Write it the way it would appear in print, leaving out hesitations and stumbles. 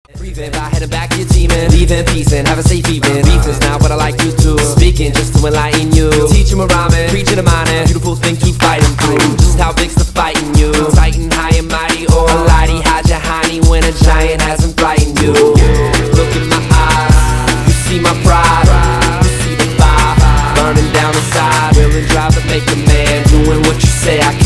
Breathing, by heading back, you're teaming. Leave in peace and have a safe evening. Beef is not what I like you to. Speaking just to enlighten you. Teaching a rhyming, preaching a mining. Beautiful thing, keep fighting through. Just how big's the fighting you? Titan, high and mighty, or a lighty, hide your honey when a giant hasn't frightened you. Look in my eyes, you see my pride. You see the fire burning down inside. Will and drive to make a man doing what you say I can.